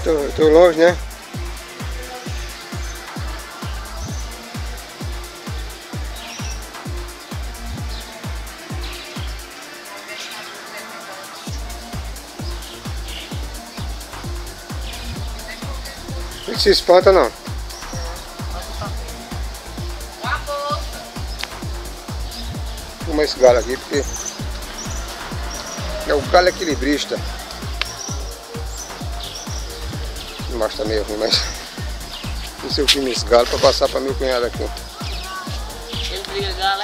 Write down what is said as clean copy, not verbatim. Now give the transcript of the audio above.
Tô longe, né? Não se espanta não. Vou fumar esse galho aqui porque é o galho equilibrista. Mas tá meio ruim, mas não sei o que esse galho pra passar pra meu cunhado aqui. Ele briga galo